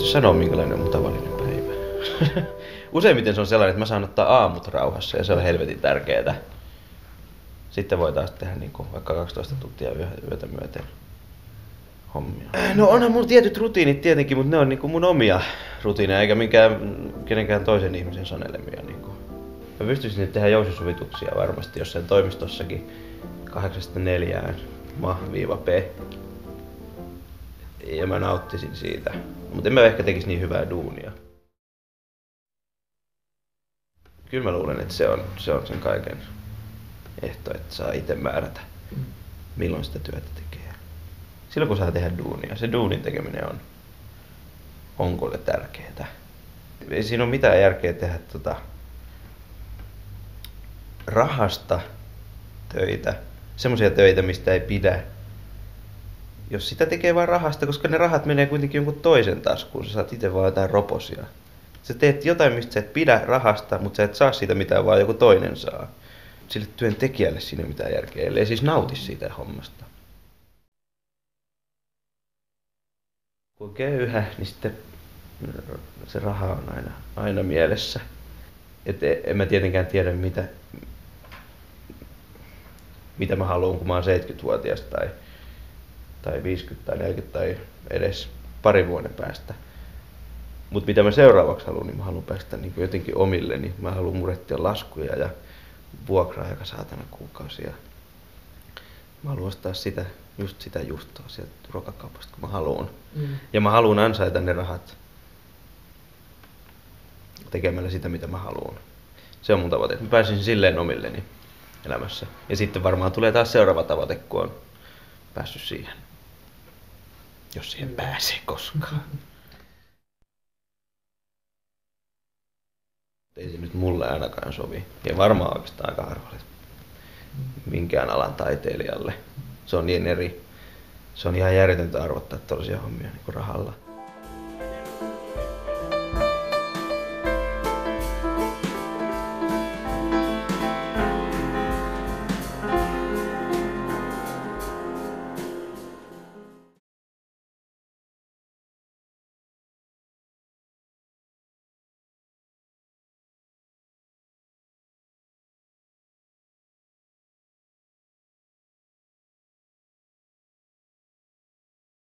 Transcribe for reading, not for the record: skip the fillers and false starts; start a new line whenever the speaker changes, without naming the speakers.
sanoa, minkälainen on mun tavallinen päivä. Useimmiten se on sellainen, että mä saan ottaa aamut rauhassa ja se on helvetin tärkeetä. Sitten voi taas tehdä niin kuin vaikka 12 tuntia yötä myöten hommia. No onhan mun tietyt rutiinit tietenkin, mutta ne on niin kuin mun omia rutiineja eikä kenenkään toisen ihmisen sanelemia. Niin kuin. Mä pystyisin tehdä jousisovituksia varmasti jossain toimistossakin 8-4 ma-p. Ja mä nauttisin siitä. Mutta en mä ehkä tekisi niin hyvää duunia. Kyllä mä luulen, että se on sen kaiken ehto, että saa itse määrätä, milloin sitä työtä tekee. Silloin kun saa tehdä duunia, se duunin tekeminen on kuule tärkeetä. Ei siinä ole mitään järkeä tehdä rahasta töitä, semmoisia töitä, mistä ei pidä. Jos sitä tekee vain rahasta, koska ne rahat menee kuitenkin jonkun toisen taskuun, sä saat itse vaan jotain roposia. Sä teet jotain, mistä sä et pidä rahasta, mutta sä et saa siitä mitään, vaan joku toinen saa. Sille työntekijälle siinä ei ole mitään järkeä, ellei siis nauti siitä hommasta. Kun on köyhä, niin sitten se raha on aina mielessä. Et en mä tietenkään tiedä, mitä mä haluan, kun mä oon 70-vuotias tai 50 tai 40 tai edes parin vuoden päästä. Mutta mitä mä seuraavaksi haluan, niin mä haluan päästä niin jotenkin omilleni. Mä haluan murehtia laskuja ja vuokraa joka saatana kuukausia. Mä haluan ostaa sitä juustoa sieltä ruokakaupasta, kun mä haluan. Ja mä haluan ansaita ne rahat tekemällä sitä, mitä mä haluan. Se on mun tavoite. Mä pääsisin silleen omilleni elämässä. Ja sitten varmaan tulee taas seuraava tavoite, kun on päässyt siihen. Jos siihen pääsee koskaan. Ei se nyt mulle ainakaan sovi. Ja varmaan oikeastaan aika harvalle minkään alan taiteilijalle. Se on niin eri. Se on ihan järjetöntä arvottaa tällaisia hommia niin kuin rahalla.